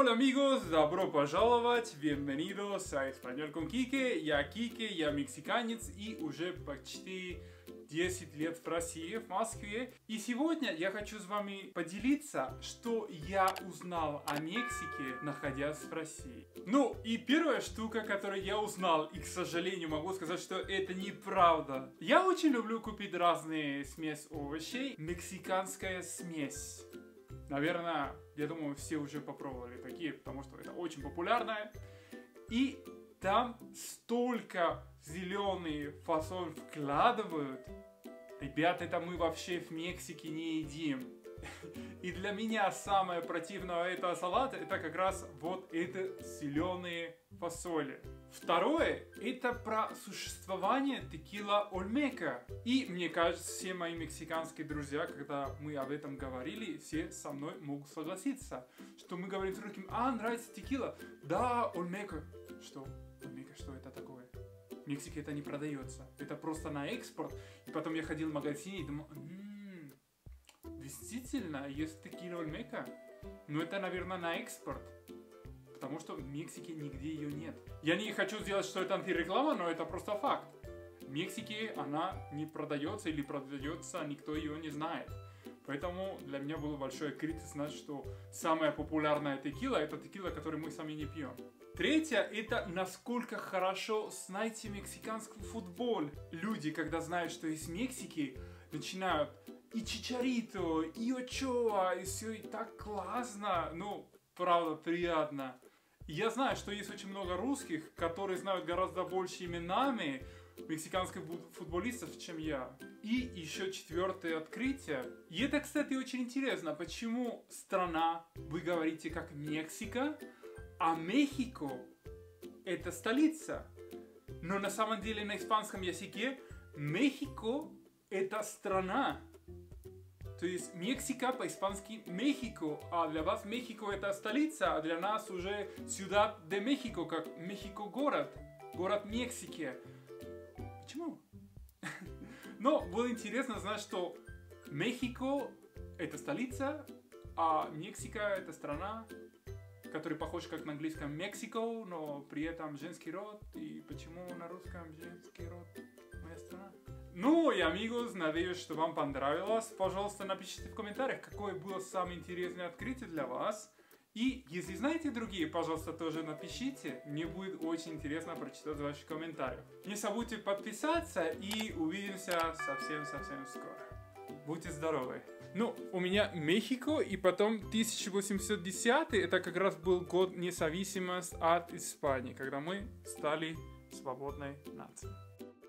Hola amigos, добро пожаловать, bienvenidos a Español con Кике. Я Кике, я мексиканец и уже почти 10 лет в России, в Москве. И сегодня я хочу с вами поделиться, что я узнал о Мексике, находясь в России. Ну, и первая штука, которую я узнал, и, к сожалению, могу сказать, что это неправда. Я очень люблю купить разные смесь овощей. Мексиканская смесь. Наверное, я думаю, все уже попробовали такие, потому что это очень популярное. И там столько зеленый фасоль вкладывают. Ребята, это мы вообще в Мексике не едим. И для меня самое противное этого салата, это как раз вот это зеленые фасоли. Второе, это про существование текила Ольмека. И мне кажется, все мои мексиканские друзья, когда мы об этом говорили, все со мной могут согласиться. Что мы говорим с русским: а, нравится текила? Да, Ольмека. Что? Ольмека, что это такое? В Мексике это не продается. Это просто на экспорт. И потом я ходил в магазине и думал: действительно, есть текила Ольмека? Но это, наверное, на экспорт. Потому что в Мексике нигде ее нет. Я не хочу сделать, что это антиреклама, но это просто факт. В Мексике она не продается или продается, никто ее не знает. Поэтому для меня было большое открытие знать, что самая популярная текила — это текила, которую мы сами не пьем. Третье — это насколько хорошо знаете мексиканский футбол. Люди, когда знают, что из Мексики, начинают и Чичарито, и Очоа, и все и так классно. Ну, правда, приятно. И я знаю, что есть очень много русских, которые знают гораздо больше именами мексиканских футболистов, чем я. И еще четвертое открытие. И это, кстати, очень интересно. Почему страна, вы говорите как Мексика, а Мехико это столица? Но на самом деле на испанском языке Мехико это страна. То есть Мексика по-испански Мехико, а для вас Мехико это столица, а для нас уже Ciudad de México, как Мехико город, город Мексики. Почему? Но было интересно знать, что Мехико это столица, а Мексика это страна, который похож как на английском Mexico, но при этом женский род. И почему на русском женский род? Моя страна. Ну и, amigos, надеюсь, что вам понравилось. Пожалуйста, напишите в комментариях, какое было самое интересное открытие для вас. И если знаете другие, пожалуйста, тоже напишите. Мне будет очень интересно прочитать ваши комментарии. Не забудьте подписаться и увидимся совсем скоро. Будьте здоровы. Ну, у меня Мехико, и потом 1810, это как раз был год независимости от Испании, когда мы стали свободной нацией.